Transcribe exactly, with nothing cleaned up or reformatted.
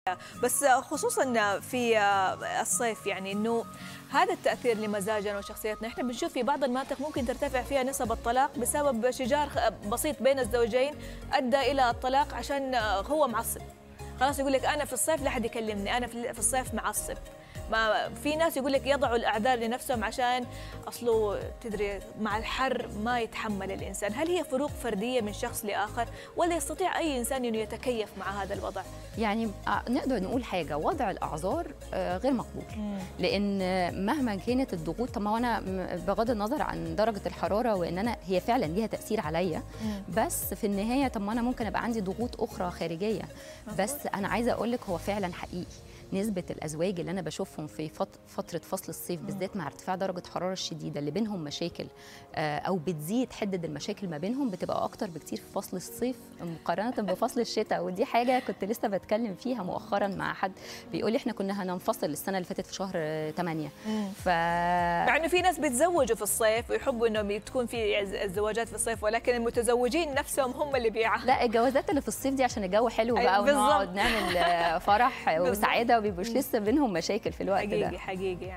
بس خصوصا في الصيف، يعني انه هذا التأثير لمزاجنا وشخصيتنا. احنا بنشوف في بعض المناطق ممكن ترتفع فيها نسب الطلاق بسبب شجار بسيط بين الزوجين ادى الى الطلاق عشان هو معصب. خلاص يقول لك انا في الصيف لا حد يكلمني، انا في الصيف معصب. ما في ناس يقول لك يضعوا الاعذار لنفسهم عشان اصله تدري مع الحر ما يتحمل الانسان. هل هي فروق فرديه من شخص لاخر ولا يستطيع اي انسان انه يتكيف مع هذا الوضع؟ يعني نقدر نقول حاجه، وضع الاعذار غير مقبول. مم. لان مهما كانت الضغوط، طب ما انا بغض النظر عن درجه الحراره وان انا هي فعلا ليها تاثير عليا، بس في النهايه طب ما انا ممكن ابقى عندي ضغوط اخرى خارجيه. بس انا عايزه اقول لك هو فعلا حقيقي نسبة الأزواج اللي أنا بشوفهم في فترة فصل الصيف بالذات مع ارتفاع درجة الحرارة الشديدة اللي بينهم مشاكل أو بتزيد حدة المشاكل ما بينهم بتبقى أكتر بكتير في فصل الصيف مقارنة بفصل الشتاء. ودي حاجة كنت لسه بتكلم فيها مؤخرا مع حد بيقول لي إحنا كنا هننفصل السنة اللي فاتت في شهر ثمانية. ف مع إنه في ناس بيتزوجوا في الصيف ويحبوا إنه تكون في الزواجات في الصيف، ولكن المتزوجين نفسهم هم اللي بيعانوا. لا، الجوازات اللي في الصيف دي عشان الجو حلو بقى ونقعد نعمل فرح وسعادة وبيبقوش لسه بينهم مشاكل في الوقت حقيقي ده. حقيقي يعني.